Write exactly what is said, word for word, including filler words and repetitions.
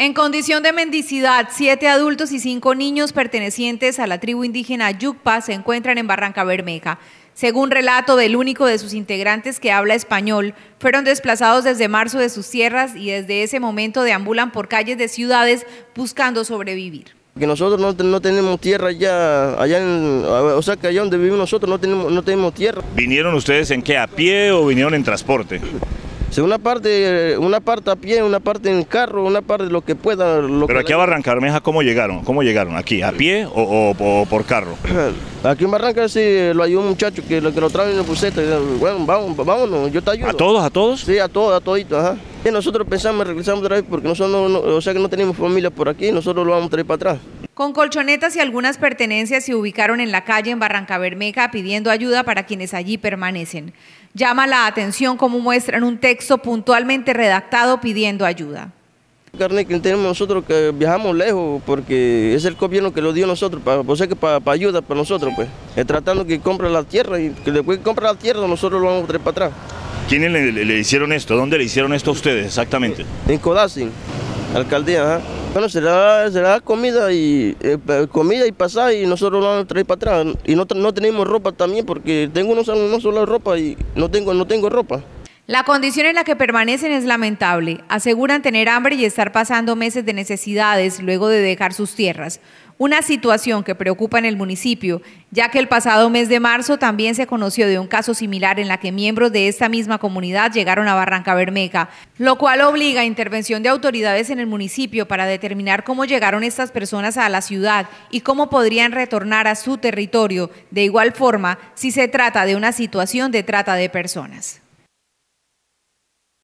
En condición de mendicidad, siete adultos y cinco niños pertenecientes a la tribu indígena Yucpa se encuentran en Barrancabermeja. Según relato del único de sus integrantes que habla español, fueron desplazados desde marzo de sus tierras y desde ese momento deambulan por calles de ciudades buscando sobrevivir. Que nosotros no, no tenemos tierra ya, allá en, o sea que allá donde vivimos nosotros no tenemos, no tenemos tierra. ¿Vinieron ustedes en qué, a pie o vinieron en transporte? Sí, una parte, una parte a pie, una parte en carro, una parte de lo que pueda. Lo Pero que aquí a Barrancabermeja, ¿cómo llegaron? ¿Cómo llegaron? ¿Aquí, a pie o, o, o por carro? Aquí en Barranca sí lo ayudó un muchacho que lo, que lo trae en la buseta. Bueno, vamos, vámonos, yo te ayudo. ¿A todos, a todos? Sí, a todos, a toditos, ajá. Y nosotros pensamos regresamos otra vez porque nosotros no, no, o sea que no tenemos familia por aquí, nosotros lo vamos a traer para atrás. Con colchonetas y algunas pertenencias se ubicaron en la calle en Barrancabermeja pidiendo ayuda para quienes allí permanecen. Llama la atención cómo muestran un texto puntualmente redactado pidiendo ayuda. El carnet que tenemos nosotros que viajamos lejos porque es el gobierno que lo dio a nosotros, para, o sea que para, para ayuda para nosotros, pues. Es tratando que compre la tierra y que después que compre la tierra nosotros lo vamos a traer para atrás. ¿Quiénes le, le, le hicieron esto? ¿Dónde le hicieron esto a ustedes exactamente? En Codazzi, alcaldía, ajá. Bueno, será, será comida y eh, comida y pasaje y nosotros lo vamos a traer para atrás. Y no, no tenemos ropa también porque tengo una no sola ropa y no tengo, no tengo ropa. La condición en la que permanecen es lamentable. Aseguran tener hambre y estar pasando meses de necesidades luego de dejar sus tierras. Una situación que preocupa en el municipio, ya que el pasado mes de marzo también se conoció de un caso similar en la que miembros de esta misma comunidad llegaron a Barrancabermeja, lo cual obliga a intervención de autoridades en el municipio para determinar cómo llegaron estas personas a la ciudad y cómo podrían retornar a su territorio. De igual forma, si se trata de una situación de trata de personas.